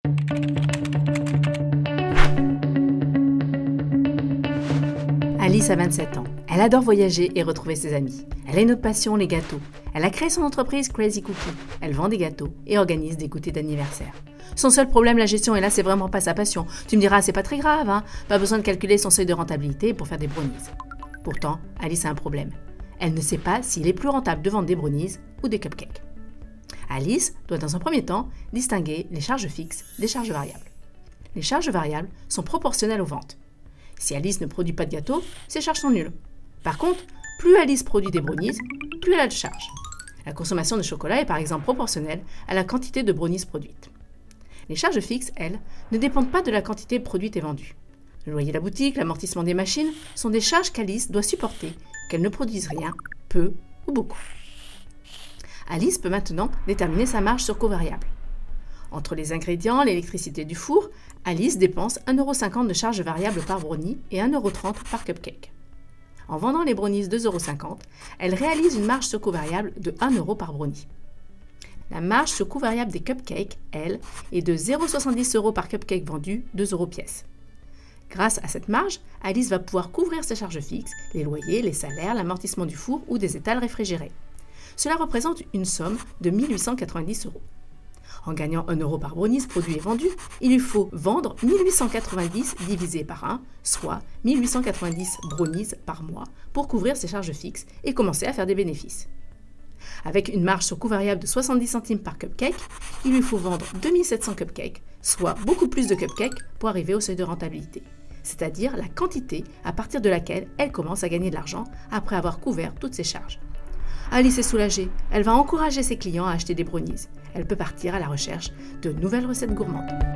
Alice a 27 ans. Elle adore voyager et retrouver ses amis. Elle a une autre passion, les gâteaux. Elle a créé son entreprise Crazy Cookie. Elle vend des gâteaux et organise des goûters d'anniversaire. Son seul problème, la gestion, et là, c'est vraiment pas sa passion. Tu me diras, c'est pas très grave, hein. Pas besoin de calculer son seuil de rentabilité pour faire des brownies. Pourtant, Alice a un problème. Elle ne sait pas s'il est plus rentable de vendre des brownies ou des cupcakes. Alice doit dans un premier temps distinguer les charges fixes des charges variables. Les charges variables sont proportionnelles aux ventes. Si Alice ne produit pas de gâteaux, ses charges sont nulles. Par contre, plus Alice produit des brownies, plus elle a de charges. La consommation de chocolat est par exemple proportionnelle à la quantité de brownies produites. Les charges fixes, elles, ne dépendent pas de la quantité produite et vendue. Le loyer de la boutique, l'amortissement des machines sont des charges qu'Alice doit supporter, qu'elle ne produise rien, peu ou beaucoup. Alice peut maintenant déterminer sa marge sur coût variable. Entre les ingrédients, l'électricité du four, Alice dépense 1,50 € de charges variables par brownie et 1,30 € par cupcake. En vendant les brownies 2,50 €, elle réalise une marge sur coût variable de 1 € par brownie. La marge sur coût variable des cupcakes, elle, est de 0,70 € par cupcake vendu, 2 € pièce. Grâce à cette marge, Alice va pouvoir couvrir ses charges fixes, les loyers, les salaires, l'amortissement du four ou des étals réfrigérés. Cela représente une somme de 1 890 €. En gagnant 1 € par brownies produit et vendu, il lui faut vendre 1890 divisé par 1, soit 1890 brownies par mois pour couvrir ses charges fixes et commencer à faire des bénéfices. Avec une marge sur coût variable de 70 centimes par cupcake, il lui faut vendre 2700 cupcakes, soit beaucoup plus de cupcakes pour arriver au seuil de rentabilité, c'est-à-dire la quantité à partir de laquelle elle commence à gagner de l'argent après avoir couvert toutes ses charges. Alice est soulagée, elle va encourager ses clients à acheter des brownies. Elle peut partir à la recherche de nouvelles recettes gourmandes.